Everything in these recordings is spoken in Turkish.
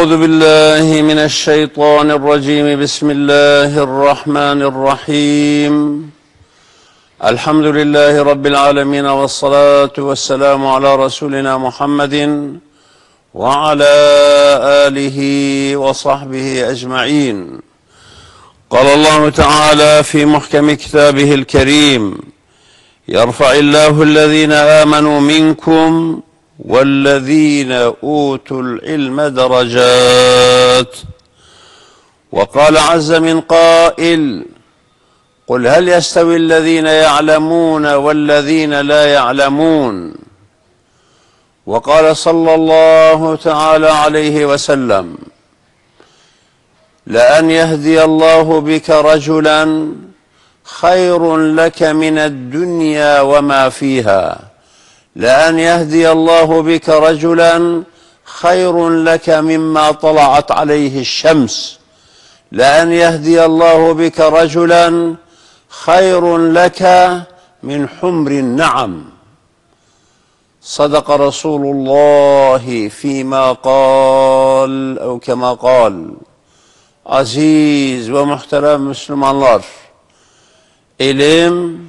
أعوذ بالله من الشيطان الرجيم بسم الله الرحمن الرحيم الحمد لله رب العالمين والصلاة والسلام على رسولنا محمد وعلى آله وصحبه أجمعين قال الله تعالى في محكم كتابه الكريم يرفع الله الذين آمنوا منكم والذين أوتوا العلم درجات وقال عز من قائل قل هل يستوي الذين يعلمون والذين لا يعلمون وقال صلى الله تعالى عليه وسلم لأن يهدي الله بك رجلا خير لك من الدنيا وما فيها لأن يهدي الله بك رجلا خير لك مما طلعت عليه الشمس لأن يهدي الله بك رجلا خير لك من حمر النعم صدق رسول الله فيما قال أو كما قال. Aziz ve muhterem Müslümanlar, ilim,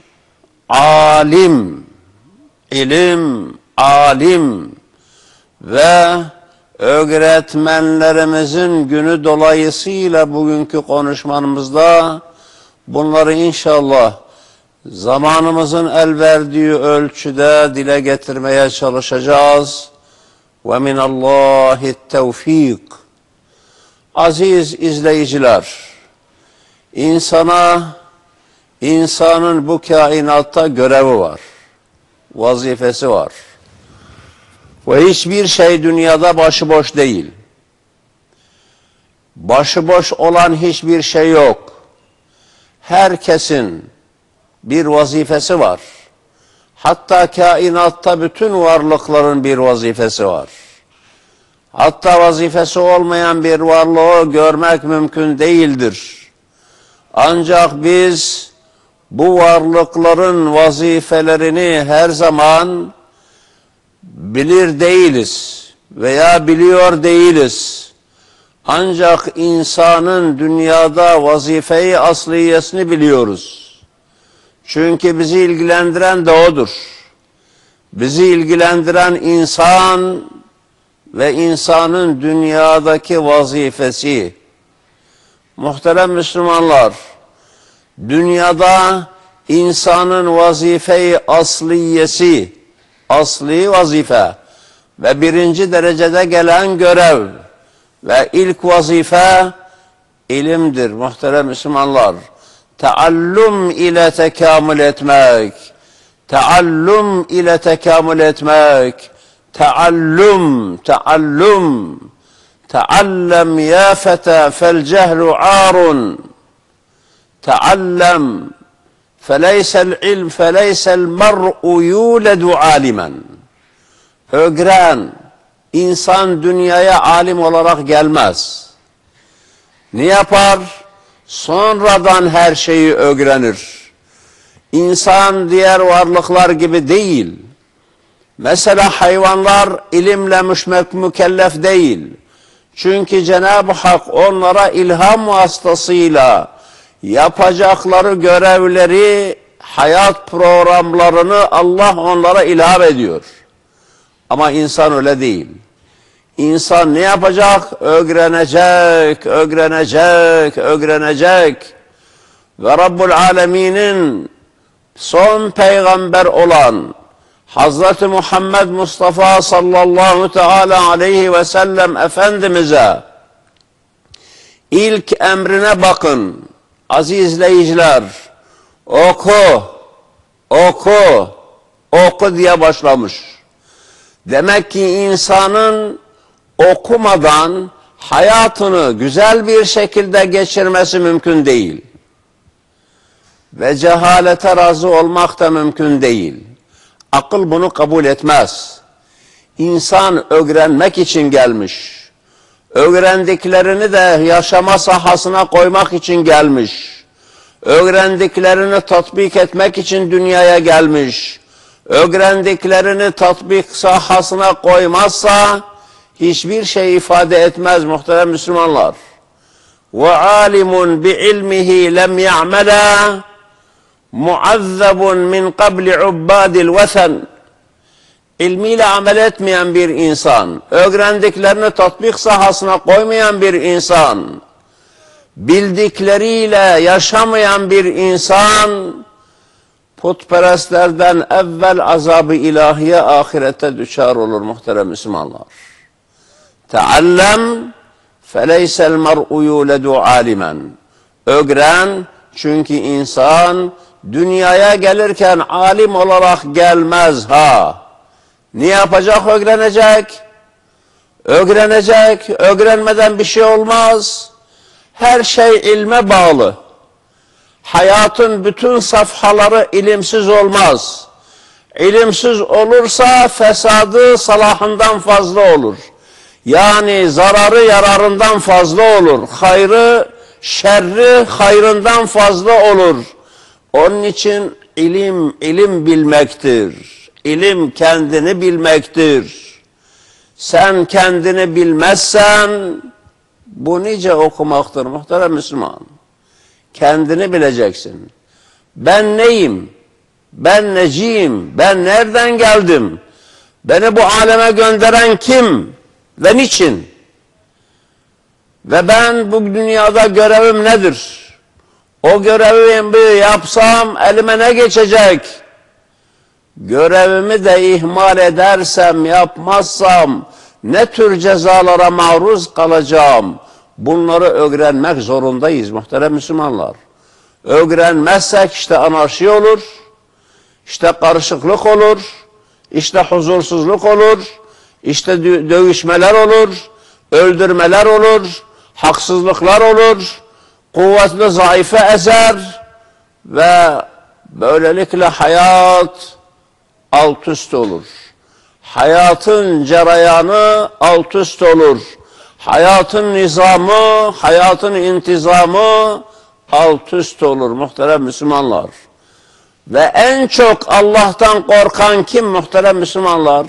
alim ve öğretmenlerimizin günü dolayısıyla bugünkü konuşmamızda bunları inşallah zamanımızın el verdiği ölçüde dile getirmeye çalışacağız. Ve minallahi tevfik. Aziz izleyiciler, insanın bu kainatta görevi var, vazifesi var. Ve hiçbir şey dünyada başıboş değil. Başıboş olan hiçbir şey yok. Herkesin bir vazifesi var. Hatta kainatta bütün varlıkların bir vazifesi var. Hatta vazifesi olmayan bir varlığı görmek mümkün değildir. Ancak biz bu varlıkların vazifelerini her zaman bilir değiliz veya biliyor değiliz. Ancak insanın dünyada vazife-i asliyesini biliyoruz. Çünkü bizi ilgilendiren de odur. Bizi ilgilendiren insan ve insanın dünyadaki vazifesi. Muhterem Müslümanlar, dünyada insanın vazife-i asliyesi, asli vazife ve birinci derecede gelen görev ve ilk vazife ilimdir muhterem Müslümanlar. Taallum ile tekamül etmek, taallum ile tekamül etmek, taallum, taallem ya feta fel cehlu arun, taallem feleysel ilm feleysel mer'u yuledu alimen. Öğren, insan dünyaya alim olarak gelmez. Ne yapar? Sonradan her şeyi öğrenir. İnsan diğer varlıklar gibi değil. Mesela hayvanlar ilimle mükellef değil. Çünkü Cenab-ı Hak onlara ilham vasıtasıyla yapacakları görevleri, hayat programlarını Allah onlara ilham ediyor. Ama insan öyle değil. İnsan ne yapacak? Öğrenecek. Ve Rabbul Alemin'in son peygamber olan Hazreti Muhammed Mustafa sallallahu teala aleyhi ve sellem Efendimiz'e ilk emrine bakın. Aziz izleyiciler, oku diye başlamış. Demek ki insanın okumadan hayatını güzel bir şekilde geçirmesi mümkün değil. Ve cehalete razı olmak da mümkün değil. Akıl bunu kabul etmez. İnsan öğrenmek için gelmiş. Öğrendiklerini de yaşama sahasına koymak için gelmiş. Öğrendiklerini tatbik etmek için dünyaya gelmiş. Öğrendiklerini tatbik sahasına koymazsa hiçbir şey ifade etmez muhterem Müslümanlar. وَعَالِمٌ بِعِلْمِهِ لَمْ يَعْمَلَا مُعَذَّبٌ مِنْ قَبْلِ عُبَّادِ الْوَثَنِ. İlmiyle amel etmeyen bir insan, öğrendiklerini tatbik sahasına koymayan bir insan, bildikleriyle yaşamayan bir insan, putperestlerden evvel azab-ı ilahiye ahirette düşer olur muhterem Müslümanlar. Teallem feleysel mer'u yuledu alimen. Öğren, çünkü insan dünyaya gelirken alim olarak gelmez ha. Ne yapacak? Öğrenecek. Öğrenecek. Öğrenmeden bir şey olmaz. Her şey ilme bağlı. Hayatın bütün safhaları ilimsiz olmaz. İlimsiz olursa fesadı salahından fazla olur. Yani zararı yararından fazla olur. Hayrı, şerri hayrından fazla olur. Onun için ilim bilmektir. İlim kendini bilmektir. Sen kendini bilmezsen bu nice okumaktır muhterem Müslüman. Kendini bileceksin. Ben neyim? Ben neciyim? Ben nereden geldim? Beni bu aleme gönderen kim? Ve niçin? Ve ben bu dünyada görevim nedir? O görevimi yapsam elime ne geçecek? Görevimi de ihmal edersem, yapmazsam ne tür cezalara maruz kalacağım? Bunları öğrenmek zorundayız muhterem Müslümanlar. Öğrenmezsek işte anarşi olur, işte karışıklık olur, işte huzursuzluk olur, işte dövüşmeler olur, öldürmeler olur, haksızlıklar olur, kuvvetli zayıfı ezer ve böylelikle hayat alt üst olur. Hayatın cereyanı alt üst olur. Hayatın nizamı, hayatın intizamı alt üst olur muhterem Müslümanlar. Ve en çok Allah'tan korkan kim muhterem Müslümanlar?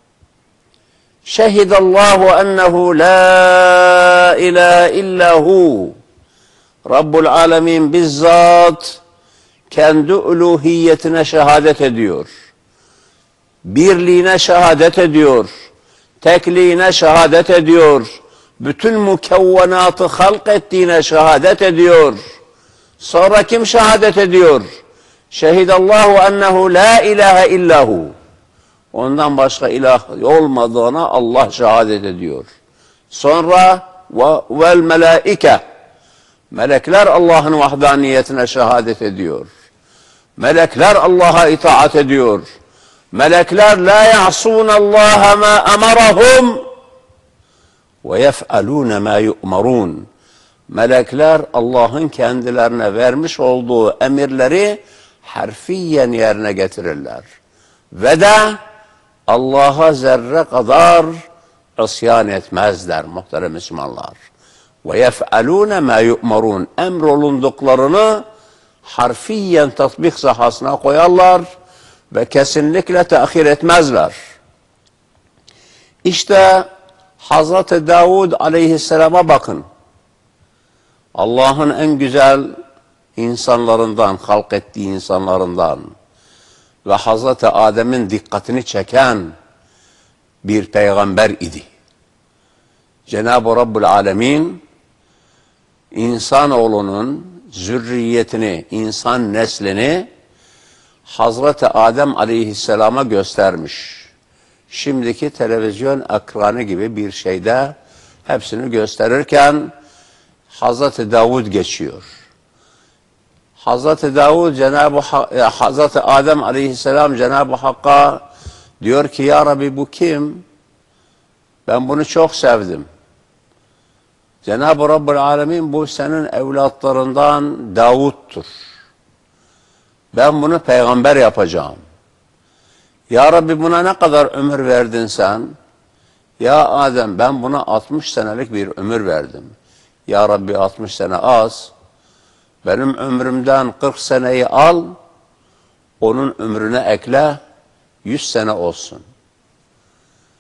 Şehidallahu ennehu la ilahe illahu. Rabbul Alemin bizzat kendi uluhiyetine şehadet ediyor. Birliğine şehadet ediyor. Tekliğine şehadet ediyor. Bütün mukevvenatı halk ettiğine şehadet ediyor. Sonra kim şehadet ediyor? Şehidallahu ennehu la ilahe illahu. Ondan başka ilah olmadığına Allah şehadet ediyor. Sonra vel melaike. Melekler Allah'ın vahdaniyetine şehadet ediyor. Melekler Allah'a itaat ediyor. Melekler la ya'sunallaha ma emarahum ve yef'alûne mâ yu'marûn. Melekler Allah'ın kendilerine vermiş olduğu emirleri harfiyen yerine getirirler. Ve de Allah'a zerre kadar isyan etmezler muhterem Müslümanlar. Ve yef'alûne mâ yu'marûn. Emrolunduklarını harfiyen tatbik sahasına koyarlar ve kesinlikle tehir etmezler. İşte Hazreti Davud aleyhisselama bakın. Allah'ın en güzel insanlarından, halk ettiği insanlarından ve Hazreti Adem'in dikkatini çeken bir peygamber idi. Cenab-ı Rabbul Alemin insanoğlunun zürriyetini, insan neslini Hazreti Adem aleyhisselama göstermiş. Şimdiki televizyon ekranı gibi bir şeyde hepsini gösterirken Hazreti Davud geçiyor. Hazreti Davud Hazreti Adem aleyhisselam Cenab-ı Hakk'a diyor ki ya Rabbi bu kim? Ben bunu çok sevdim. Cenab-ı Rabbul Alemin bu senin evlatlarından Davud'tur. Ben bunu peygamber yapacağım. Ya Rabbi buna ne kadar ömür verdin sen? Ya Adem ben buna 60 senelik bir ömür verdim. Ya Rabbi 60 sene az. Benim ömrümden 40 seneyi al, onun ömrüne ekle, 100 sene olsun.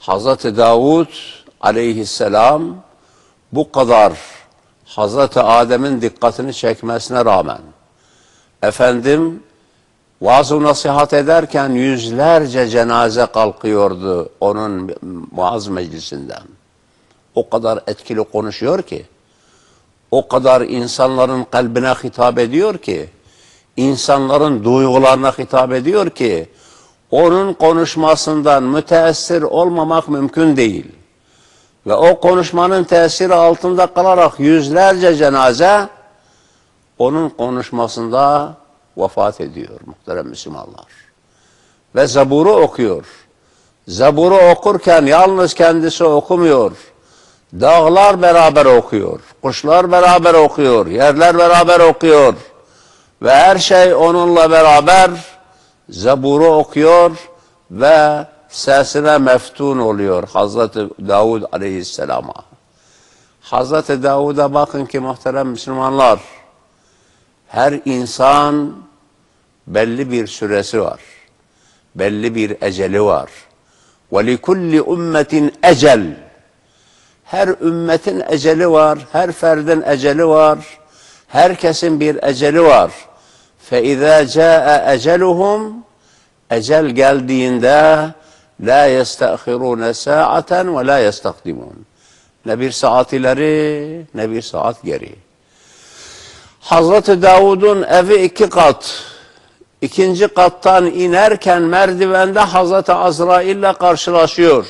Hazreti Davud aleyhisselam bu kadar Hazreti Adem'in dikkatini çekmesine rağmen efendim vaaz-ı nasihat ederken yüzlerce cenaze kalkıyordu onun vaaz meclisinden. O kadar etkili konuşuyor ki, o kadar insanların kalbine hitap ediyor ki, insanların duygularına hitap ediyor ki, onun konuşmasından müteessir olmamak mümkün değil. Ve o konuşmanın tesiri altında kalarak yüzlerce cenaze onun konuşmasında vefat ediyor muhterem Müslümanlar. Ve Zebur'u okuyor. Zebur'u okurken yalnız kendisi okumuyor. Dağlar beraber okuyor. Kuşlar beraber okuyor. Yerler beraber okuyor. Ve her şey onunla beraber Zebur'u okuyor ve sesine meftun oluyor Hazreti Davud aleyhisselama. Hazreti Davud'a bakın ki muhterem Müslümanlar, her insan belli bir süresi var. Belli bir eceli var. وَلِكُلِّ اُمَّةٍ ecel. Her ümmetin eceli var, her ferdin eceli var, herkesin bir eceli var. فَاِذَا جَاءَ اَجَلُهُمْ ecel geldiğinde la yestahirun sa'aten ve la yestakdimun. Ne bir saat ileri ne bir saat geri. Hazreti Davud'un evi 2 kat. 2. kattan inerken merdivende Hazreti Azrail'le karşılaşıyor.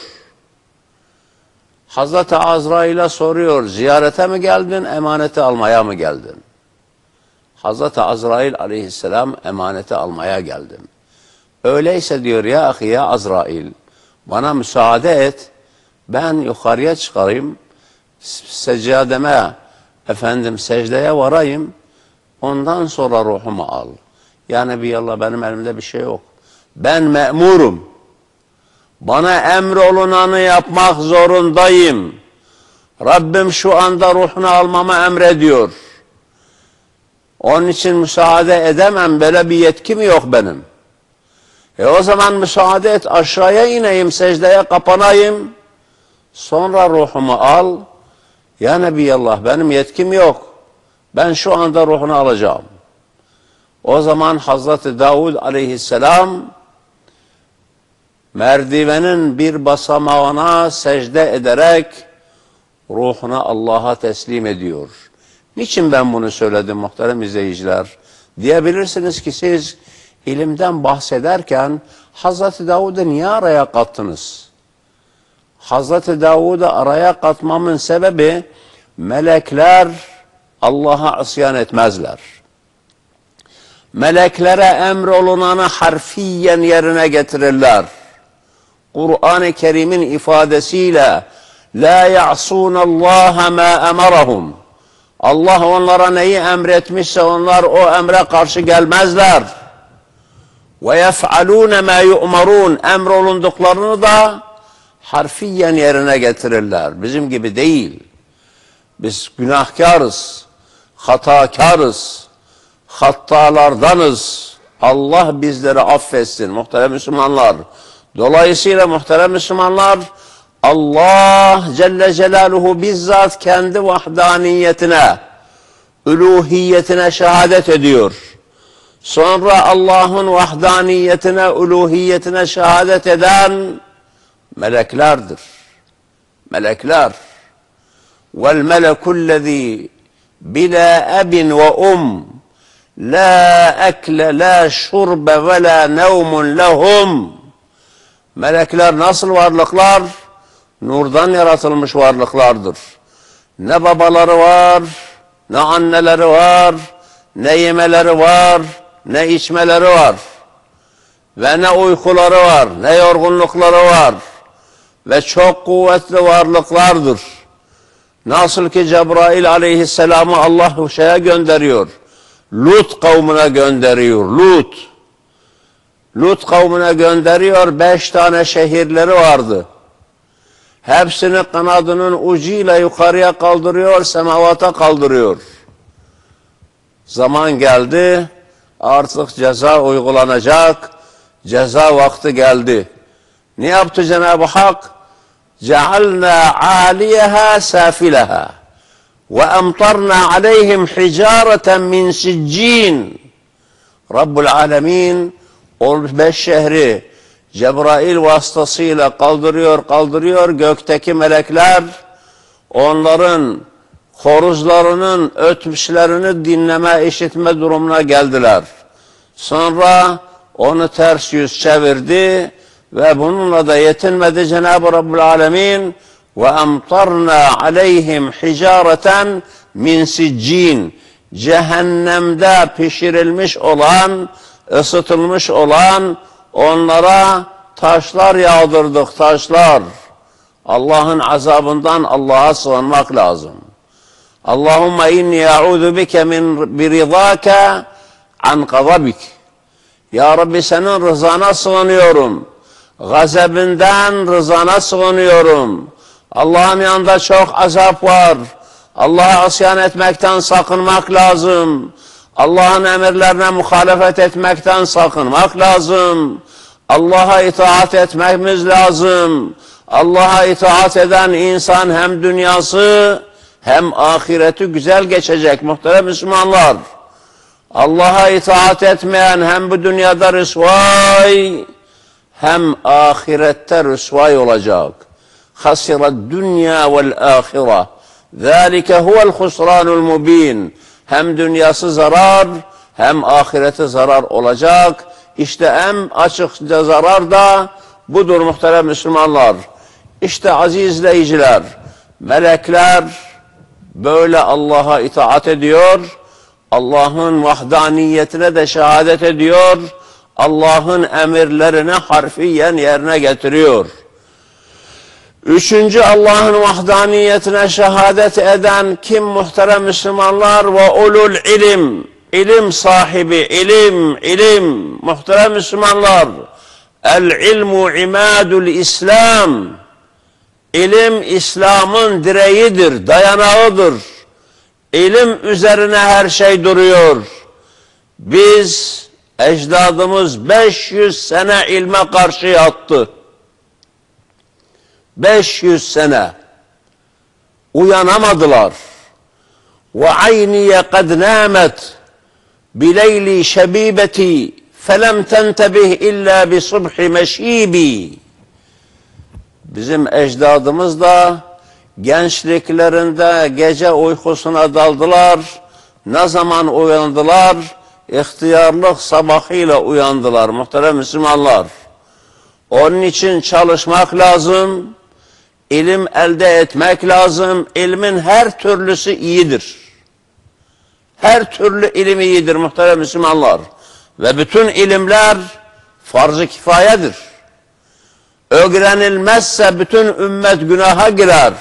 Hazreti Azrail'e soruyor, ziyarete mi geldin, emaneti almaya mı geldin? Hazreti Azrail aleyhisselam emaneti almaya geldim. Öyleyse diyor ya ahi ya Azrail, bana müsaade et, ben yukarıya çıkarayım, seccademe, secdeye varayım, ondan sonra ruhumu al. Ya Nebiyallah, benim elimde bir şey yok. Ben me'murum. Bana emrolunanı yapmak zorundayım. Rabbim şu anda ruhunu almamı emrediyor. Onun için müsaade edemem, böyle bir yetkim yok benim. O zaman müsaade et, aşağıya ineyim, secdeye kapanayım. Sonra ruhumu al. Ya Nebiyallah, benim yetkim yok. Ben şu anda ruhunu alacağım. O zaman Hazreti Davud aleyhisselam merdivenin bir basamağına secde ederek ruhunu Allah'a teslim ediyor. Niçin ben bunu söyledim muhterem izleyiciler? Diyebilirsiniz ki siz ilimden bahsederken Hazreti Davud'u niye araya kattınız? Hazreti Davud'u araya katmamın sebebi, melekler Allah'a isyan etmezler. Meleklere emrolunanı harfiyen yerine getirirler. Kur'an-ı Kerim'in ifadesiyle la ya'sunallaha ma emarahum. Allah onlara neyi emretmişse onlar o emre karşı gelmezler. Ve yef'alûne mâ yu'marûn. Emrolunduklarını da harfiyen yerine getirirler. Bizim gibi değil. Biz günahkarız, hatakarız, hattalardanız. Allah bizleri affetsin muhterem Müslümanlar. Dolayısıyla muhterem Müslümanlar, Allah Celle Celaluhu bizzat kendi vahdaniyetine, uluhiyetine şehadet ediyor. Sonra Allah'ın vahdaniyetine, uluhiyetine şehadet eden meleklerdir. Melekler. Vel melekullezî bila ebin ve la ekle la şurbe ve la nevmun lehum. Melekler nasıl varlıklar? Nurdan yaratılmış varlıklardır. Ne babaları var, ne anneleri var, ne yemeleri var, ne içmeleri var. Ve ne uykuları var, ne yorgunlukları var. Ve çok kuvvetli varlıklardır. Nasıl ki Cebrail aleyhisselamı Allah şeye gönderiyor. Lut kavmine gönderiyor. Lut kavmine gönderiyor. 5 tane şehirleri vardı. Hepsini kanadının ucuyla yukarıya kaldırıyor, semavata kaldırıyor. Zaman geldi, artık ceza uygulanacak, ceza vakti geldi. Ne yaptı Cenab-ı Hak? cealna aliyeha safileha ve emtarna aleyhim hicareten min siccin. Rabbul Alemin o 5 şehri Cebrail vasıtasıyla kaldırıyor. Gökteki melekler onların horuzlarının ötmüşlerini dinleme, işitme durumuna geldiler. Sonra onu ters yüz çevirdi ve bununla da yetinmedi Cenab-ı Rabbul Alemin. Ve emtarna aleyhim hicareten min siccin. Cehennemde pişirilmiş olan, ısıtılmış olan onlara taşlar yağdırdık, taşlar. Allah'ın azabından Allah'a sığınmak lazım. Allahümme inni e'udu bike min biridâke an gazabik. Ya Rabbi senin rızana sığınıyorum. Gazebinden rızana sığınıyorum. Allah'ın yanında çok azap var. Allah'a isyan etmekten sakınmak lazım. Allah'ın emirlerine muhalefet etmekten sakınmak lazım. Allah'a itaat etmemiz lazım. Allah'a itaat eden insan hem dünyası hem ahireti güzel geçecek muhterem Müslümanlar. Allah'a itaat etmeyen hem bu dünyada rüsvay hem ahirette rüsvay olacak. Hasira dünya vel ahire. Zalike huvel husranul mubin. Hem dünyası zarar hem ahireti zarar olacak. İşte en açıkça zarar da budur muhterem Müslümanlar. İşte aziz izleyiciler, melekler böyle Allah'a itaat ediyor. Allah'ın vahdaniyetine de şehadet ediyor. Allah'ın emirlerini harfiyen yerine getiriyor. Üçüncü, Allah'ın vahdaniyetine şehadet eden kim muhterem Müslümanlar? Ve ulul ilim, ilim sahibi, ilim, muhterem Müslümanlar. El ilmu imadul İslam. İlim İslam'ın direğidir, dayanağıdır. İlim üzerine her şey duruyor. Biz, ecdadımız 500 sene ilme karşı yattı. 500 sene uyanamadılar. Ve ayniye kad namet bileyli şebibeti felem tentebih illa bi subhi meşibi. Bizim ecdadımız da gençliklerinde gece uykusuna daldılar. Ne zaman uyandılar? İhtiyarlık sabahıyla uyandılar muhterem Müslümanlar. Onun için çalışmak lazım. İlim elde etmek lazım. İlmin her türlüsü iyidir. Her türlü ilim iyidir muhterem Müslümanlar. Ve bütün ilimler farz-ı kifayedir. Öğrenilmezse bütün ümmet günaha girer.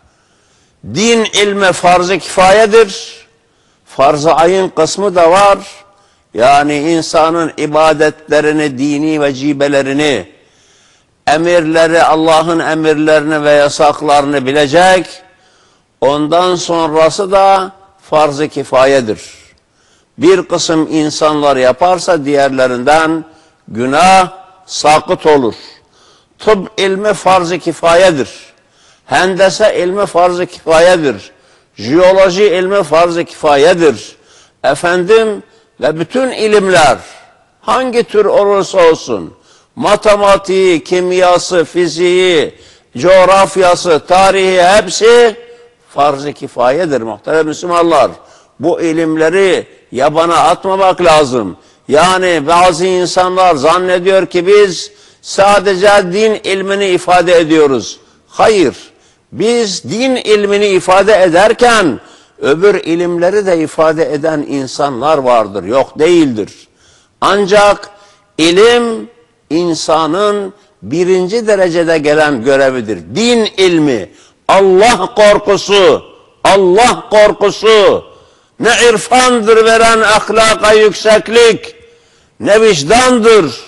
Din ilmi farz-ı kifayedir. Farz-ı ayın kısmı da var. Yani insanın ibadetlerini, dini vecibelerini, emirleri, Allah'ın emirlerini ve yasaklarını bilecek. Ondan sonrası da farz-ı kifayedir. Bir kısım insanlar yaparsa diğerlerinden günah sakıt olur. Tıp ilmi farz-ı kifayedir. Hendese ilmi farz-ı kifayedir. Jeoloji ilmi farz-ı kifayedir. Efendim ve bütün ilimler hangi tür olursa olsun, matematiği, kimyası, fiziği, coğrafyası, tarihi hepsi farz-ı kifayedir muhterem Müslümanlar. Bu ilimleri yabana atmamak lazım. Yani bazı insanlar zannediyor ki biz sadece din ilmini ifade ediyoruz. Hayır, biz din ilmini ifade ederken öbür ilimleri de ifade eden insanlar vardır. Yok değildir. Ancak ilim insanın birinci derecede gelen görevidir. Din ilmi, Allah korkusu, Allah korkusu, ne irfandır veren ahlaka yükseklik, ne vicdandır.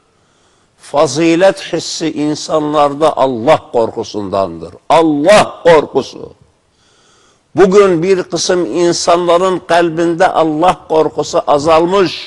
Fazilet hissi insanlarda Allah korkusundandır. Allah korkusu. Bugün bir kısım insanların kalbinde Allah korkusu azalmış.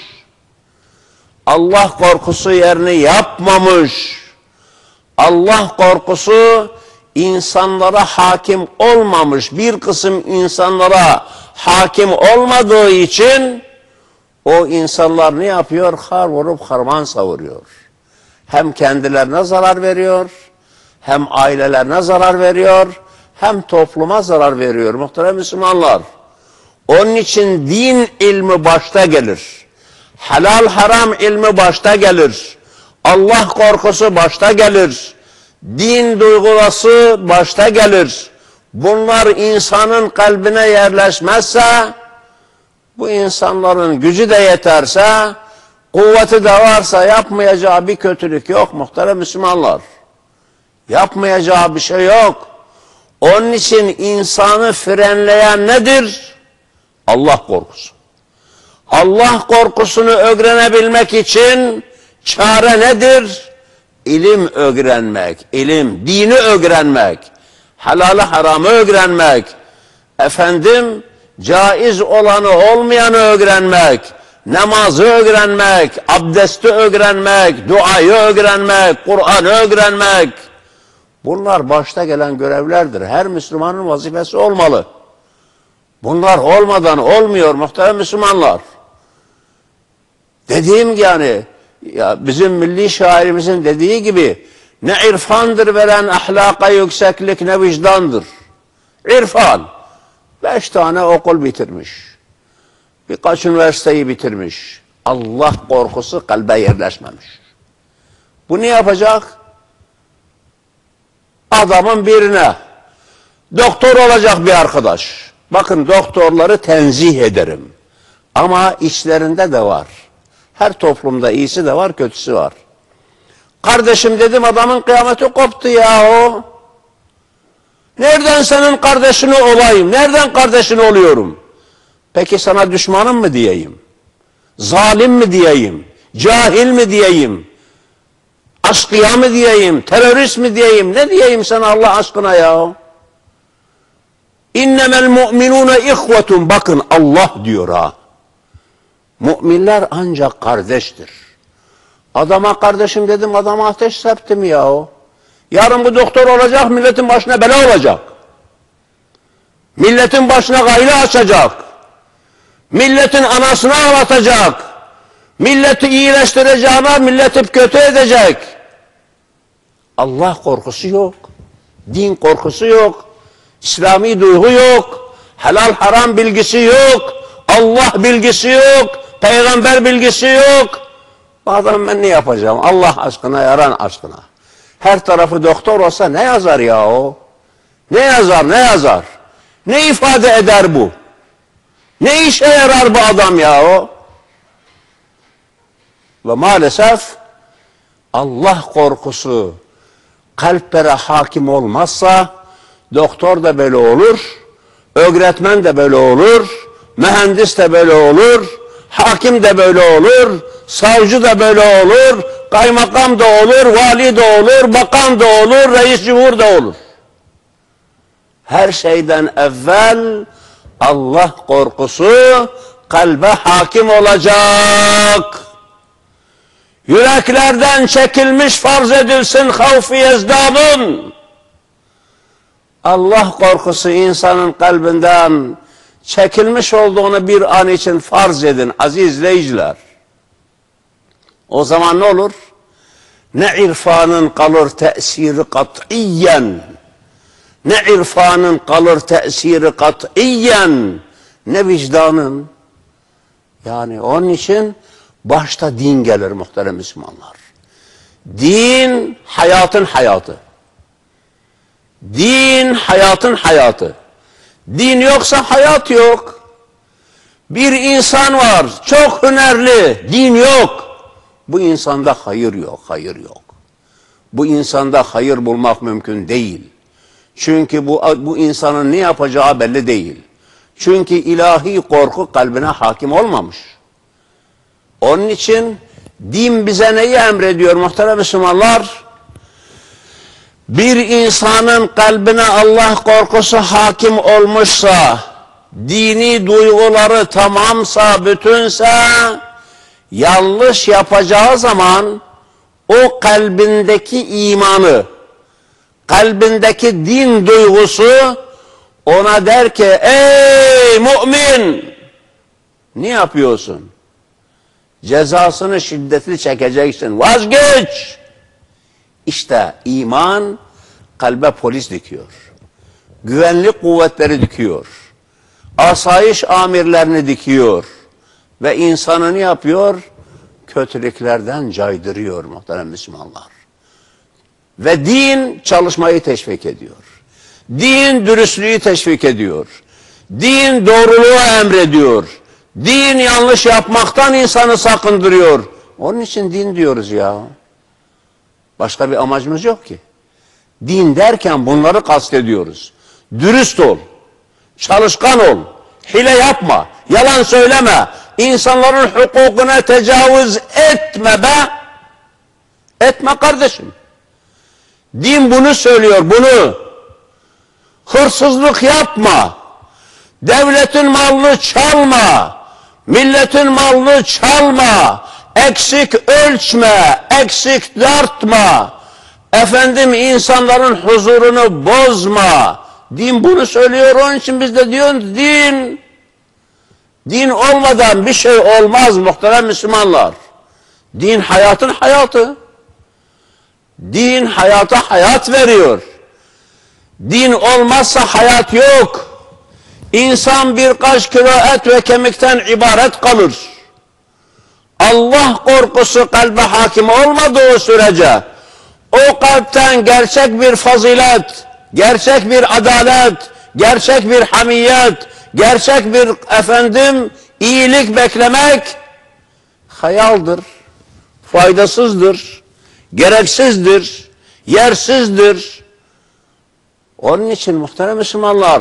Allah korkusu yerini yapmamış. Allah korkusu insanlara hakim olmamış, bir kısım insanlara hakim olmadığı için o insanlar ne yapıyor? Har vurup harman savuruyor. Hem kendilerine zarar veriyor, hem ailelerine zarar veriyor, hem topluma zarar veriyor muhterem Müslümanlar. Onun için din ilmi başta gelir. Helal haram ilmi başta gelir. Allah korkusu başta gelir. Din duygusu başta gelir. Bunlar insanın kalbine yerleşmezse, bu insanların gücü de yeterse, kuvveti de varsa yapmayacağı bir kötülük yok muhterem Müslümanlar. Yapmayacağı bir şey yok. Onun için insanı frenleyen nedir? Allah korkusu. Allah korkusunu öğrenebilmek için çare nedir? İlim öğrenmek, ilim, dini öğrenmek, helalı haramı öğrenmek, efendim caiz olanı olmayanı öğrenmek, namazı öğrenmek, abdesti öğrenmek, duayı öğrenmek, Kur'an'ı öğrenmek. Bunlar başta gelen görevlerdir. Her Müslümanın vazifesi olmalı. Bunlar olmadan olmuyor muhterem Müslümanlar. Dediğim yani, ya bizim milli şairimizin dediği gibi, ne irfandır veren ahlaka yükseklik, ne vicdandır. İrfan, 5 tane okul bitirmiş, birkaç üniversiteyi bitirmiş, Allah korkusu kalbe yerleşmemiş. Bu ne yapacak? Adamın birine doktor olacak bir arkadaş. Bakın, doktorları tenzih ederim. Ama içlerinde de var. Her toplumda iyisi de var, kötüsü var. Kardeşim dedim, adamın kıyameti koptu yahu. Nereden senin kardeşini olayım? Nereden kardeşini oluyorum? Peki sana düşmanım mı diyeyim? Zalim mi diyeyim? Cahil mi diyeyim? Aşkıya mı diyeyim? Terörist mi diyeyim? Ne diyeyim sana Allah aşkına ya? İnnemel mu'minune ihvetun. Bakın Allah diyor ha. Müminler ancak kardeştir. Adama kardeşim dedim, adama ateş serptim ya. Yarın bu doktor olacak, milletin başına bela olacak. Milletin başına gayle açacak. Milletin anasını ağlatacak. Milleti iyileştireceğine milleti kötü edecek. Allah korkusu yok. Din korkusu yok. İslami duygu yok. Helal haram bilgisi yok. Allah bilgisi yok. Peygamber bilgisi yok. Bu adam ben ne yapacağım? Allah aşkına, yaran aşkına. Her tarafı doktor olsa ne yazar ya o? Ne yazar, ne yazar? Ne ifade eder bu? Ne işe yarar bu adam ya o? Ve maalesef Allah korkusu kalplere hakim olmazsa doktor da böyle olur, öğretmen de böyle olur, mühendis de böyle olur, hakim de böyle olur, savcı da böyle olur, kaymakam da olur, vali de olur, bakan da olur, reis cumhur da olur. Her şeyden evvel Allah korkusu kalbe hakim olacak. Yüreklerden çekilmiş farz edilsin havf-ı yezdadın. Allah korkusu insanın kalbinden çekilmiş olduğunu bir an için farz edin aziz izleyiciler. O zaman ne olur? Ne irfanın kalır tesiri kat'iyen, ne irfanın kalır tesiri kat'iyen, ne vicdanın. Yani onun için başta din gelir muhterem Müslümanlar. Din hayatın hayatı. Din hayatın hayatı. Din yoksa hayat yok. Bir insan var, çok hünerli, din yok. Bu insanda hayır yok, hayır yok. Bu insanda hayır bulmak mümkün değil. Çünkü bu insanın ne yapacağı belli değil. Çünkü ilahi korku kalbine hakim olmamış. Onun için din bize neyi emrediyor muhterem Müslümanlar? Bir insanın kalbine Allah korkusu hakim olmuşsa, dini duyguları tamamsa, bütünse, yanlış yapacağı zaman o kalbindeki imanı kalbindeki din duygusu ona der ki ey mümin, ne yapıyorsun? Cezasını şiddetli çekeceksin. Vazgeç. İşte iman kalbe polis dikiyor. Güvenlik kuvvetleri dikiyor. Asayiş amirlerini dikiyor. Ve insanı ne yapıyor? Kötülüklerden caydırıyor muhterem Müslümanlar. Ve din çalışmayı teşvik ediyor. Din dürüstlüğü teşvik ediyor. Din doğruluğu emrediyor. Din yanlış yapmaktan insanı sakındırıyor. Onun için din diyoruz ya. Başka bir amacımız yok ki. Din derken bunları kastediyoruz. Dürüst ol. Çalışkan ol. Hile yapma. Yalan söyleme. İnsanların hukukuna tecavüz etme be. Etme kardeşim. Din bunu söylüyor, bunu. Hırsızlık yapma. Devletin malını çalma. Milletin malını çalma. Eksik ölçme. Eksik tartma. Efendim insanların huzurunu bozma. Din bunu söylüyor. Onun için biz de diyoruz din olmadan bir şey olmaz muhterem Müslümanlar. Din hayatın hayatı. Din hayata hayat veriyor. Din olmazsa hayat yok. İnsan birkaç kilo et ve kemikten ibaret kalır. Allah korkusu kalbe hakim olmadığı sürece o kalpten gerçek bir fazilet, gerçek bir adalet, gerçek bir hamiyet, gerçek bir iyilik beklemek hayaldir, faydasızdır, gereksizdir, yersizdir. Onun için muhterem Müslümanlar,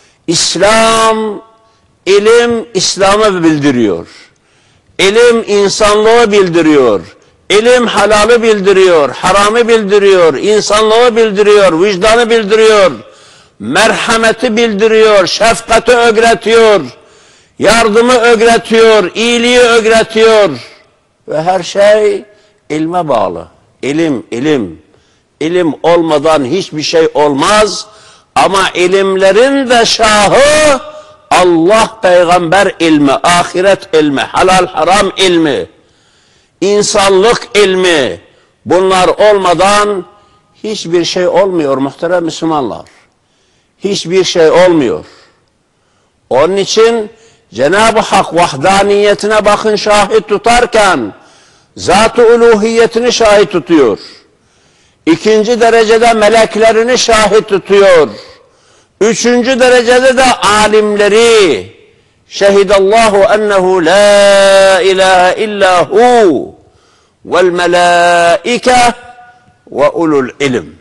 İslam, ilim İslam'ı bildiriyor. İlim insanlığı bildiriyor. İlim halalı bildiriyor, haramı bildiriyor, insanlığı bildiriyor, vicdanı bildiriyor, merhameti bildiriyor, şefkati öğretiyor, yardımı öğretiyor, iyiliği öğretiyor. Ve her şey ilme bağlı. İlim. İlim olmadan hiçbir şey olmaz. Ama ilimlerin de şahı Allah, peygamber ilmi, ahiret ilmi, halal haram ilmi, insanlık ilmi. Bunlar olmadan hiçbir şey olmuyor muhterem Müslümanlar. Hiçbir şey olmuyor. Onun için Cenab-ı Hak vahdaniyetine bakın şahit tutarken zat-ı uluhiyetini şahit tutuyor. İkinci derecede meleklerini şahit tutuyor. Üçüncü derecede de alimleri. Şehidallahu ennehu la ilahe illa hu vel melaike ve ulul ilim.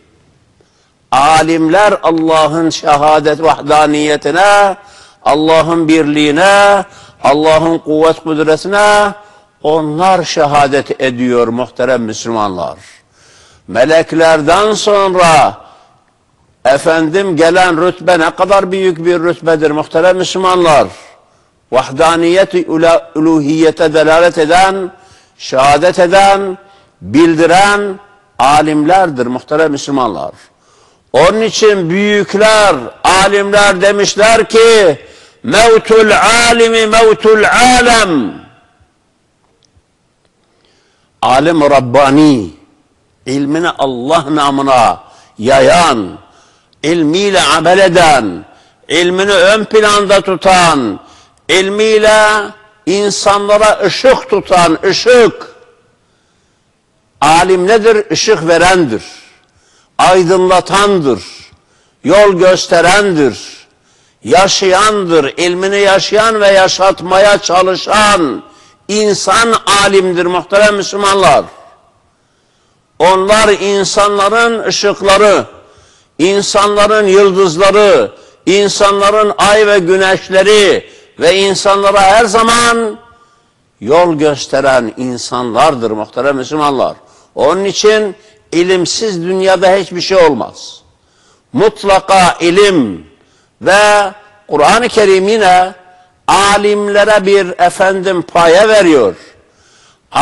Alimler Allah'ın şehadet vahdaniyetine, Allah'ın birliğine, Allah'ın kuvvet kudretine onlar şehadet ediyor muhterem Müslümanlar. Meleklerden sonra gelen rütbe ne kadar büyük bir rütbedir muhterem Müslümanlar. Vahdaniyet-i uluhiyete delalet eden, şehadet eden, bildiren alimlerdir muhterem Müslümanlar. Onun için büyükler, alimler demişler ki mevtul alimi mevtul alem. Alim Rabbani, ilmini Allah namına yayan, ilmiyle amel eden, ilmini ön planda tutan, ilmiyle insanlara ışık tutan, ışık. Alim nedir? Işık verendir, aydınlatandır, yol gösterendir, yaşayandır, ilmini yaşayan ve yaşatmaya çalışan insan alimdir muhterem Müslümanlar. Onlar insanların ışıkları, insanların yıldızları, insanların ay ve güneşleri ve insanlara her zaman yol gösteren insanlardır muhterem Müslümanlar. Onun için ilimsiz dünyada hiçbir şey olmaz. Mutlaka ilim ve Kur'an-ı Kerim yine alimlere bir paye veriyor.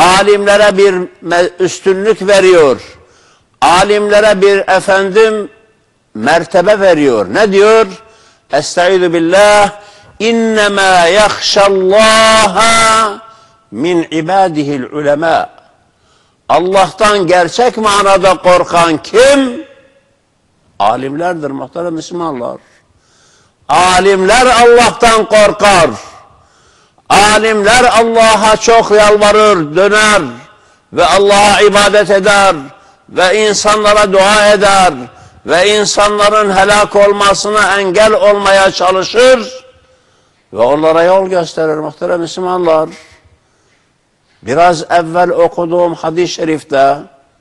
Alimlere bir üstünlük veriyor. Alimlere bir mertebe veriyor. Ne diyor? Estaizu billah. İnnemâ yakşallâha min ibâdihil ulemâ. Allah'tan gerçek manada korkan kim? Alimlerdir muhterem Müslümanlar. Alimler Allah'tan korkar. Alimler Allah'a çok yalvarır, döner ve Allah'a ibadet eder ve insanlara dua eder ve insanların helak olmasına engel olmaya çalışır ve onlara yol gösterir muhterem Müslümanlar. Biraz evvel okuduğum hadis-i şerifte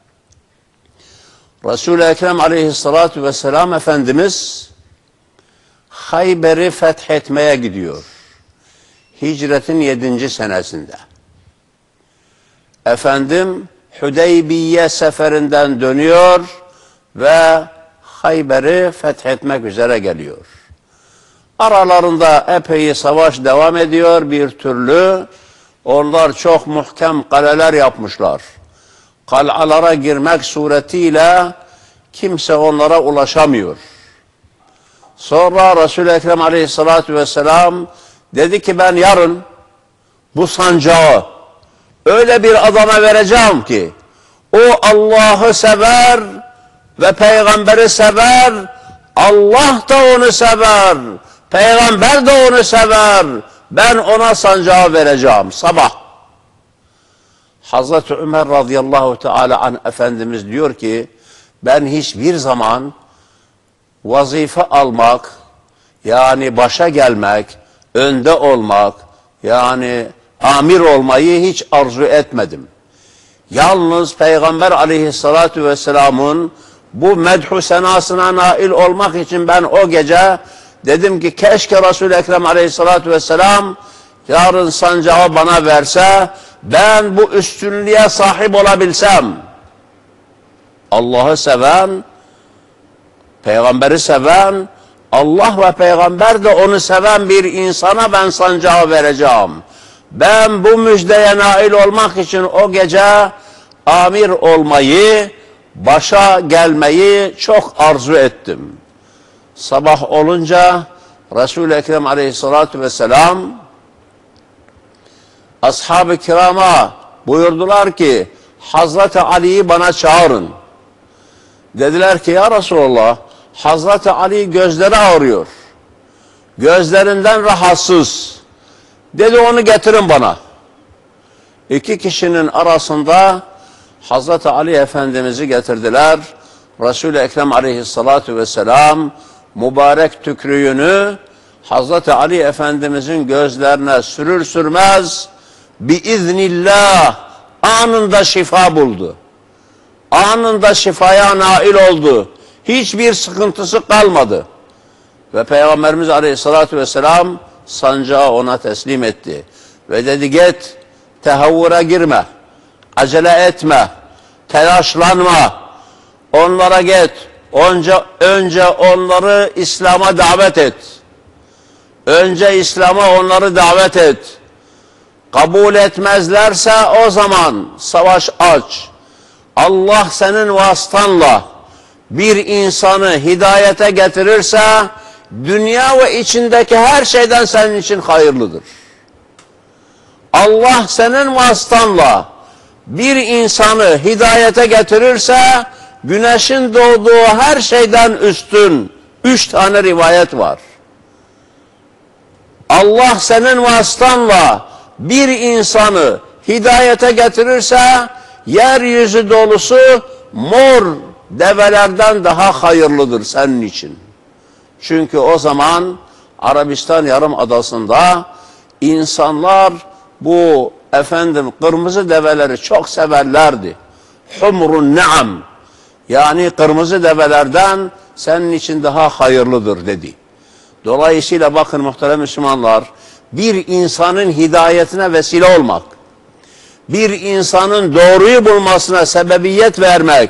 Resul-i Ekrem aleyhissalatu vesselam Efendimiz Hayber'i fethetmeye gidiyor. Hicretin 7. senesinde. Efendim Hudeybiye seferinden dönüyor ve Hayber'i fethetmek üzere geliyor. Aralarında epey savaş devam ediyor bir türlü. Onlar çok muhkem kaleler yapmışlar. Kal'alara girmek suretiyle kimse onlara ulaşamıyor. Sonra Resul-i Ekrem aleyhissalatu vesselam dedi ki ben yarın bu sancağı öyle bir adama vereceğim ki o Allah'ı sever ve peygamberi sever, Allah da onu sever, peygamber de onu sever. Ben ona sancağı vereceğim sabah. Hazreti Ömer radıyallahu teala an Efendimiz diyor ki ben hiçbir zaman vazife almak, yani başa gelmek, önde olmak, yani amir olmayı hiç arzu etmedim. Yalnız Peygamber aleyhissalatu vesselamın bu medhu senasına nail olmak için ben o gece dedim ki keşke Resul-i Ekrem aleyhissalatu vesselam yarın sancağı bana verse, ben bu üstünlüğe sahip olabilsem. Allah'ı seven, peygamberi seven, Allah ve peygamber de onu seven bir insana ben sancağı vereceğim. Ben bu müjdeye nail olmak için o gece amir olmayı, başa gelmeyi çok arzu ettim. Sabah olunca Resul-i Ekrem aleyhissalatu vesselam ashab-ı kirama buyurdular ki Hazreti Ali'yi bana çağırın. Dediler ki ya Resulallah Hazreti Ali gözleri ağrıyor. Gözlerinden rahatsız. Dedi onu getirin bana. İki kişinin arasında Hazreti Ali Efendimiz'i getirdiler. Resul-i Ekrem aleyhissalatu vesselam mübarek tükrüğünü Hazreti Ali Efendimiz'in gözlerine sürür sürmez biiznillah anında şifa buldu. Anında şifaya nail oldu. Hiçbir sıkıntısı kalmadı. Ve Peygamberimiz aleyhissalatu vesselam sancağı ona teslim etti. Ve dedi git tehavvura girme, acele etme, telaşlanma, onlara git. Önce onları İslam'a davet et. Önce İslam'a onları davet et. Kabul etmezlerse o zaman savaş aç. Allah senin vasıtanla bir insanı hidayete getirirse dünya ve içindeki her şeyden senin için hayırlıdır. Allah senin vasıtanla bir insanı hidayete getirirse güneşin doğduğu her şeyden üstün 3 tane rivayet var. Allah senin vasıtanla bir insanı hidayete getirirse yeryüzü dolusu mor develerden daha hayırlıdır senin için. Çünkü o zaman Arabistan Yarımadası'nda insanlar bu kırmızı develeri çok severlerdi. Humrun ne'am, yani kırmızı develerden senin için daha hayırlıdır dedi. Dolayısıyla bakın muhterem Müslümanlar, bir insanın hidayetine vesile olmak, bir insanın doğruyu bulmasına sebebiyet vermek,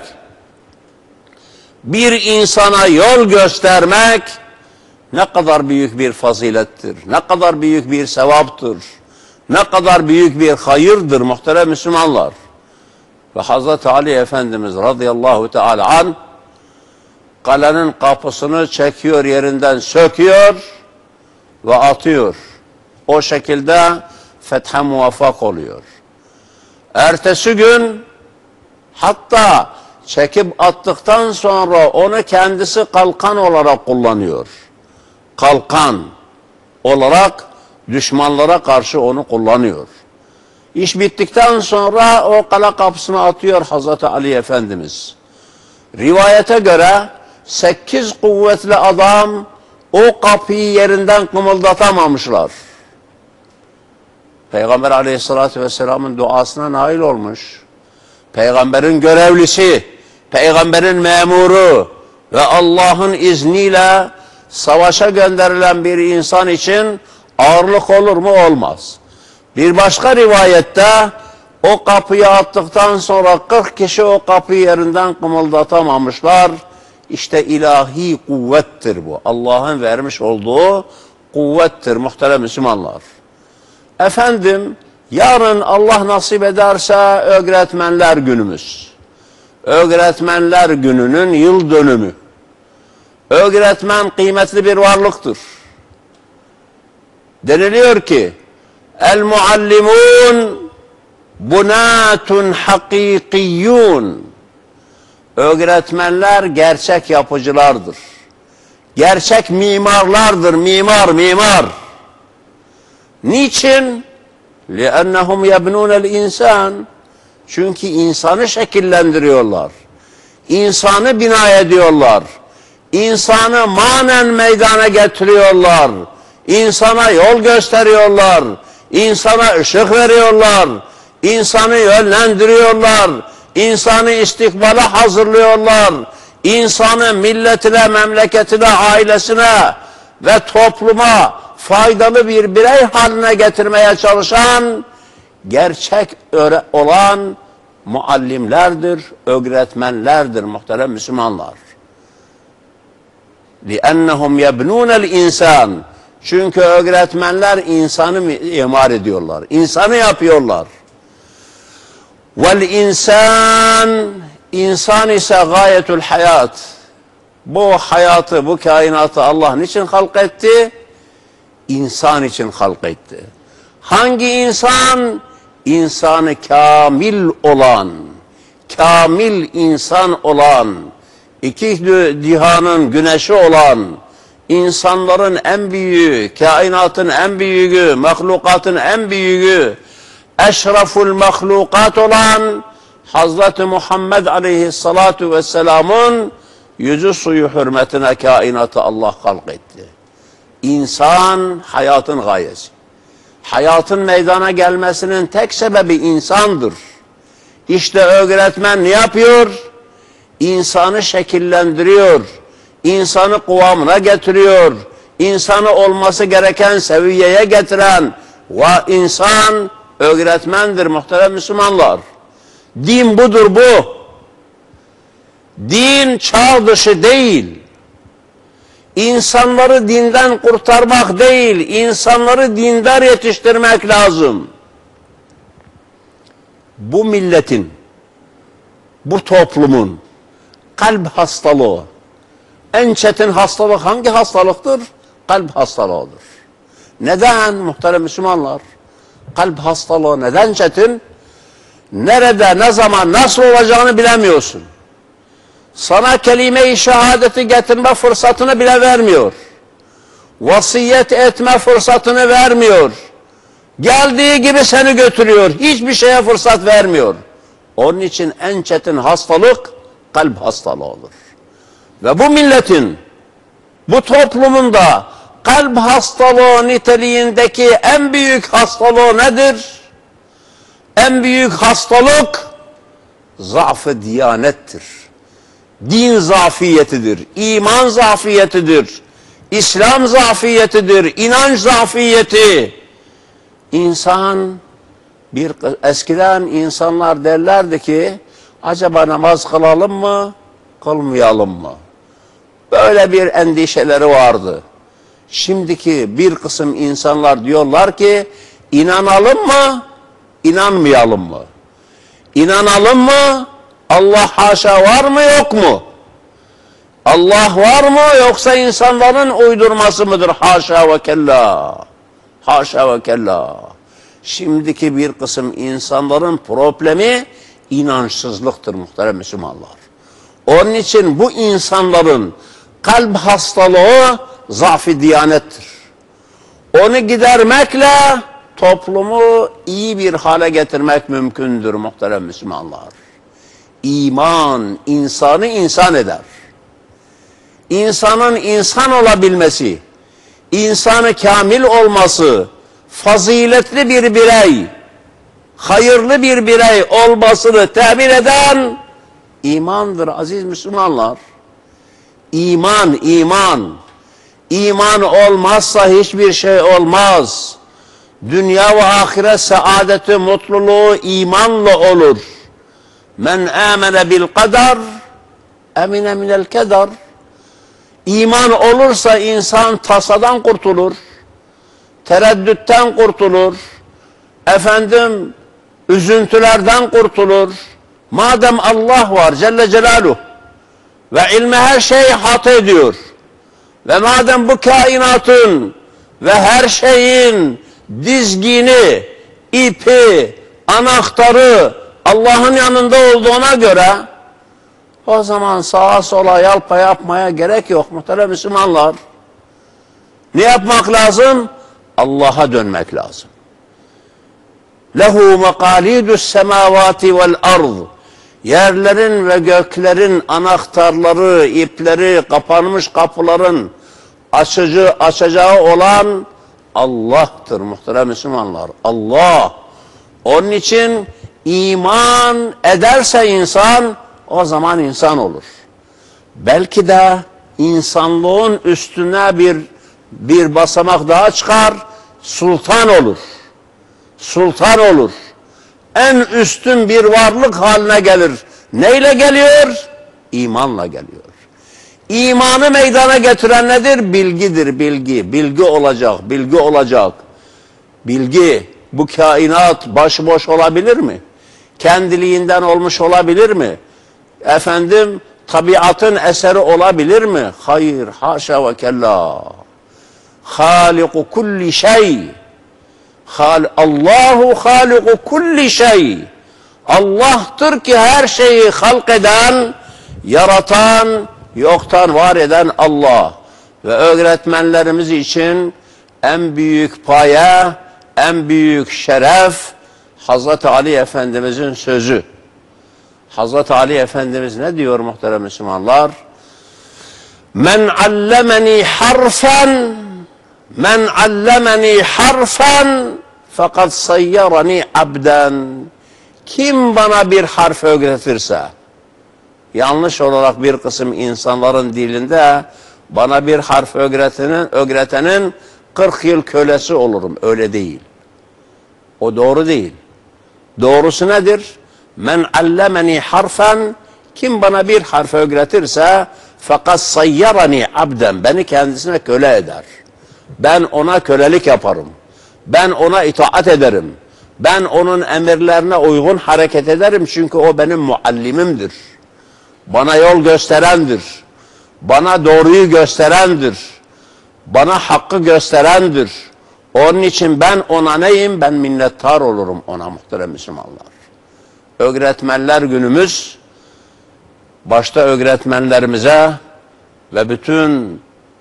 bir insana yol göstermek ne kadar büyük bir fazilettir, ne kadar büyük bir sevaptır, ne kadar büyük bir hayırdır muhterem Müslümanlar. Ve Hazreti Ali Efendimiz radıyallahu teala an kalenin kapısını çekiyor, yerinden söküyor ve atıyor. O şekilde fethe muvaffak oluyor. Ertesi gün hatta çekip attıktan sonra onu kendisi kalkan olarak kullanıyor. Kalkan olarak düşmanlara karşı onu kullanıyor. İş bittikten sonra o kale kapısına atıyor Hazreti Ali Efendimiz. Rivayete göre 8 kuvvetli adam o kapıyı yerinden kımıldatamamışlar. Peygamber Aleyhisselatü Vesselam'ın duasına nail olmuş. Peygamberin görevlisi, peygamberin memuru ve Allah'ın izniyle savaşa gönderilen bir insan için ağırlık olur mu? Olmaz. Bir başka rivayette o kapıyı attıktan sonra 40 kişi o kapıyı yerinden kımıldatamamışlar. İşte ilahi kuvvettir bu. Allah'ın vermiş olduğu kuvvettir muhterem Müslümanlar. Efendim, yarın Allah nasip ederse öğretmenler günümüz. Öğretmenler gününün yıl dönümü. Öğretmen kıymetli bir varlıktır. Deniliyor ki, el muallimun bunatun hakikiyyun. Öğretmenler gerçek yapıcılardır. Gerçek mimarlardır. Mimar. Niçin? لِأَنَّهُمْ يَبْنُونَ الْاِنْسَانِ Çünkü insanı şekillendiriyorlar. İnsanı bina ediyorlar. İnsanı manen meydana getiriyorlar. İnsana yol gösteriyorlar. İnsana ışık veriyorlar. İnsanı yönlendiriyorlar. İnsanı istikbale hazırlıyorlar. İnsanı milletine, memleketine, ailesine ve topluma faydalı bir birey haline getirmeye çalışan, gerçek olan muallimlerdir, öğretmenlerdir muhterem Müslümanlar. لِأَنَّهُمْ يَبْنُونَ الْاِنْسَانِ Çünkü öğretmenler insanı imar ediyorlar, insanı yapıyorlar. وَالْاِنْسَانِ İnsan ise gayetül hayat. Bu hayatı, bu kainatı Allah niçin halk etti? İnsan için halk etti. Hangi insan? İnsanı kamil olan, kamil insan olan, iki cihanın güneşi olan, insanların en büyüğü, kainatın en büyüğü, mahlukatın en büyüğü, eşraful mahlukat olan Hazreti Muhammed Aleyhissalatu Vesselam'ın yüzü suyu hürmetine kainatı Allah halk etti. İnsan hayatın gayesi. Hayatın meydana gelmesinin tek sebebi insandır. İşte öğretmen ne yapıyor? İnsanı şekillendiriyor. İnsanı kıvamına getiriyor. İnsanı olması gereken seviyeye getiren ve insan öğretmendir muhterem Müslümanlar. Din budur bu. Din çağ dışı değil. İnsanları dinden kurtarmak değil, insanları dindar yetiştirmek lazım. Bu milletin, bu toplumun kalp hastalığı, en çetin hastalık hangi hastalıktır? Kalp hastalığıdır. Neden muhterem Müslümanlar? Kalp hastalığı neden çetin? Nerede, ne zaman, nasıl olacağını bilemiyorsun. Sana kelime-i şehadeti getirme fırsatını bile vermiyor. Vasiyet etme fırsatını vermiyor. Geldiği gibi seni götürüyor. Hiçbir şeye fırsat vermiyor. Onun için en çetin hastalık kalp hastalığı olur. Ve bu milletin, bu toplumun da kalp hastalığı niteliğindeki en büyük hastalığı nedir? En büyük hastalık zaaf-ı diyanettir. Din zafiyetidir, iman zafiyetidir, İslam zafiyetidir, inanç zafiyeti. İnsan, eskiden insanlar derlerdi ki, acaba namaz kılalım mı, kılmayalım mı? Böyle bir endişeleri vardı. Şimdiki bir kısım insanlar diyorlar ki, inanalım mı, inanmayalım mı? İnanalım mı? Allah haşa var mı yok mu? Allah var mı yoksa insanların uydurması mıdır? Haşa ve kella. Haşa ve kella. Şimdiki bir kısım insanların problemi inançsızlıktır muhterem Müslümanlar. Onun için bu insanların kalp hastalığı zaf-ı diyanettir. Onu gidermekle toplumu iyi bir hale getirmek mümkündür muhterem Müslümanlar. İman insanı insan eder. İnsanın insan olabilmesi, insanı kamil olması, faziletli bir birey, hayırlı bir birey olmasını temin eden imandır aziz Müslümanlar. İman, iman. İman olmazsa hiçbir şey olmaz. Dünya ve ahiret saadeti, mutluluğu imanla olur. Men amene bil kadar, emine minel keder. İman olursa insan tasadan kurtulur, tereddütten kurtulur, üzüntülerden kurtulur. Madem Allah var Celle Celaluhu ve ilmi her şeyi hat ediyor ve madem bu kainatın ve her şeyin dizgini, ipi, anahtarı Allah'ın yanında olduğuna göre o zaman sağa sola yalpa yapmaya gerek yok muhterem Müslümanlar. Ne yapmak lazım? Allah'a dönmek lazım. Lehu mekalidus semavati vel ard. Yerlerin ve göklerin anahtarları, ipleri, kapanmış kapıların açacağı olan Allah'tır muhterem Müslümanlar. Allah. Onun için iman ederse insan o zaman insan olur. Belki de insanlığın üstüne bir basamak daha çıkar, sultan olur. Sultan olur. En üstün bir varlık haline gelir. Neyle geliyor? İmanla geliyor. İmanı meydana getiren nedir? Bilgidir, bilgi. Bilgi olacak, bilgi olacak. Bilgi, bu kainat başıboş olabilir mi? Kendiliğinden olmuş olabilir mi? Tabiatın eseri olabilir mi? Hayır, haşa ve kella. Haliku kulli şey. Allahu haliku kulli şey. Allah'tır ki her şeyi halk eden, yaratan, yoktan var eden Allah. Ve öğretmenlerimiz için en büyük paye, en büyük şeref Hazreti Ali Efendimizin sözü. Hazreti Ali Efendimiz ne diyor muhterem Müslümanlar? Men allemeni harfen fakat sayyarani abden. Kim bana bir harf öğretirse, yanlış olarak bir kısım insanların dilinde bana bir harf öğretenin 40 yıl kölesi olurum. Öyle değil. O doğru değil. Doğrusu nedir? Men allemeni harfen, kim bana bir harf öğretirse fakat sayyarani abden, beni kendisine köle eder. Ben ona kölelik yaparım. Ben ona itaat ederim. Ben onun emirlerine uygun hareket ederim çünkü o benim muallimimdir. Bana yol gösterendir. Bana doğruyu gösterendir. Bana hakkı gösterendir. Onun için ben ona neyim? Ben minnettar olurum ona muhterem Müslümanlar. Öğretmenler günümüz, başta öğretmenlerimize ve bütün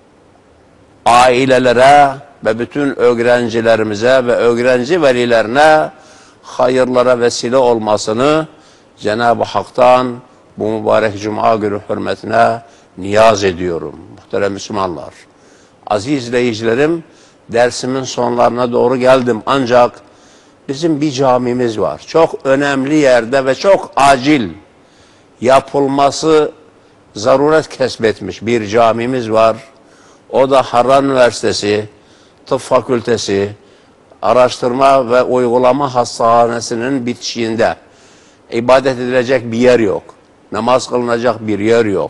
ailelere ve bütün öğrencilerimize ve öğrenci velilerine hayırlara vesile olmasını Cenab-ı Hak'tan bu mübarek Cuma günü hürmetine niyaz ediyorum. Muhterem Müslümanlar, aziz izleyicilerim, dersimin sonlarına doğru geldim. Ancak bizim bir camimiz var. Çok önemli yerde ve çok acil yapılması zaruret kesbetmiş bir camimiz var. O da Harran Üniversitesi Tıp Fakültesi Araştırma ve Uygulama Hastahanesi'nin bitişiğinde. İbadet edilecek bir yer yok. Namaz kılınacak bir yer yok.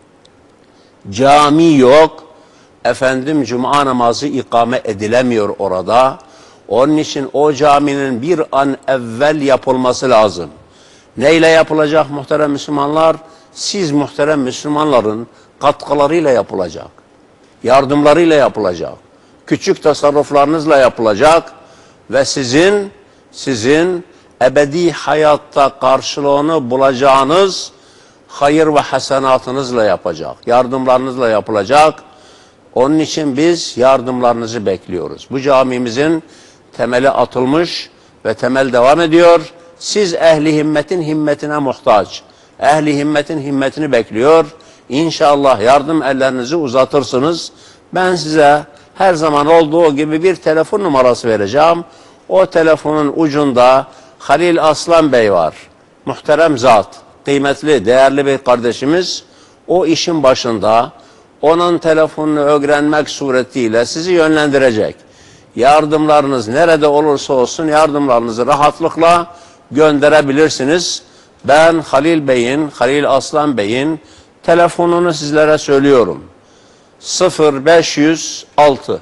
Cami yok. Cuma namazı ikame edilemiyor orada. Onun için o caminin bir an evvel yapılması lazım. Neyle yapılacak muhterem Müslümanlar? Siz muhterem Müslümanların katkılarıyla yapılacak. Yardımlarıyla yapılacak. Küçük tasarruflarınızla yapılacak ve sizin ebedi hayatta karşılığını bulacağınız hayır ve hasenatınızla yapacak. Yardımlarınızla yapılacak. Onun için biz yardımlarınızı bekliyoruz. Bu camimizin temeli atılmış ve temel devam ediyor. Siz ehli himmetin himmetine muhtaç. Ehli himmetin himmetini bekliyor. İnşallah yardım ellerinizi uzatırsınız. Ben size her zaman olduğu gibi bir telefon numarası vereceğim. O telefonun ucunda Halil Aslan Bey var. Muhterem zat, kıymetli, değerli bir kardeşimiz. O işin başında, onun telefonunu öğrenmek suretiyle sizi yönlendirecek. Yardımlarınız nerede olursa olsun yardımlarınızı rahatlıkla gönderebilirsiniz. Ben Halil Aslan Bey'in telefonunu sizlere söylüyorum. 0506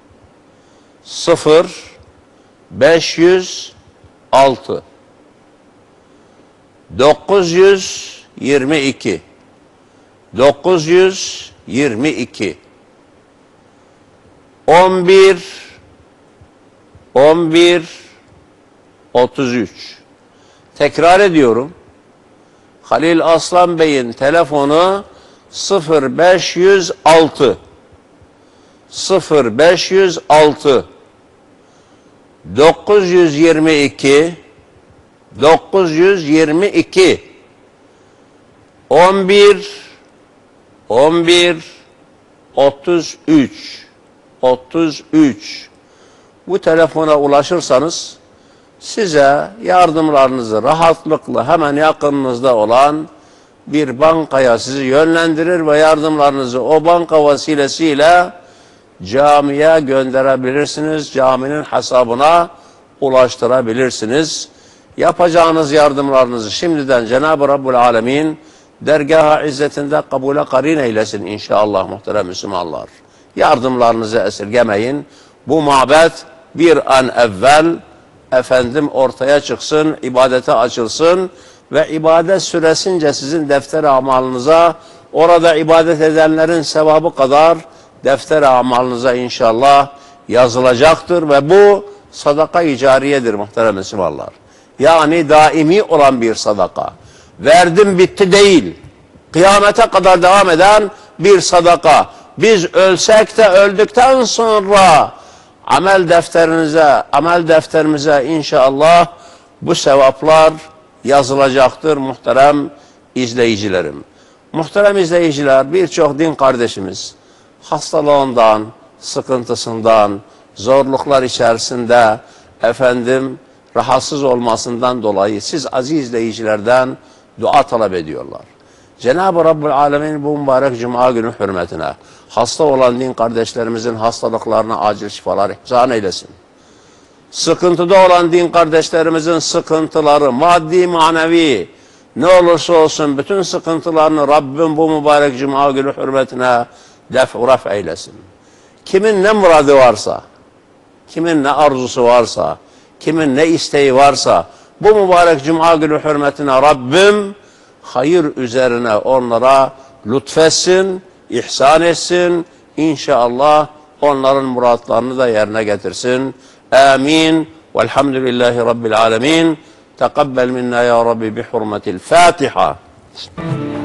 0506 922 11 33. Tekrar ediyorum. Halil Aslan Bey'in telefonu 0506 922 11 33. Bu telefona ulaşırsanız size yardımlarınızı rahatlıkla hemen yakınınızda olan bir bankaya sizi yönlendirir ve yardımlarınızı o banka vesilesiyle camiye gönderebilirsiniz. Caminin hesabına ulaştırabilirsiniz. Yapacağınız yardımlarınızı şimdiden Cenab-ı Rabbul Alemin dergâh-ı izzetinde kabule karin eylesin inşallah muhterem Müslümanlar. Yardımlarınızı esirgemeyin. Bu mabet bir an evvel ortaya çıksın, ibadete açılsın ve ibadet süresince sizin defter-i amalınıza, orada ibadet edenlerin sevabı kadar defter-i amalınıza inşallah yazılacaktır ve bu sadaka-i cariyedir muhterem Müslümanlar. Yani daimi olan bir sadaka. Verdim bitti değil. Kıyamete kadar devam eden bir sadaka. Biz ölsek de öldükten sonra amel defterimize inşallah bu sevaplar yazılacaktır muhterem izleyicilerim. Muhterem izleyiciler, birçok din kardeşimiz hastalığından, sıkıntısından, zorluklar içerisinde rahatsız olmasından dolayı siz aziz izleyicilerden dua talep ediyorlar. Cenab-ı Rabbül Alemin bu mübarek Cuma günü hürmetine hasta olan din kardeşlerimizin hastalıklarına acil şifalar ihsan eylesin. Sıkıntıda olan din kardeşlerimizin sıkıntıları, maddi manevi ne olursa olsun bütün sıkıntılarını Rabbim bu mübarek Cuma günü hürmetine def eylesin. Kimin ne muradı varsa, kimin ne arzusu varsa, kimin ne isteği varsa bu mübarek Cuma günü hürmetine Rabbim hayır üzerine onlara lütfetsin, ihsan etsin. İnşallah onların muratlarını da yerine getirsin. Amin. Velhamdülillahi Rabbil alemin. Tekabbel minna ya Rabbi bi hurmetil Fatiha.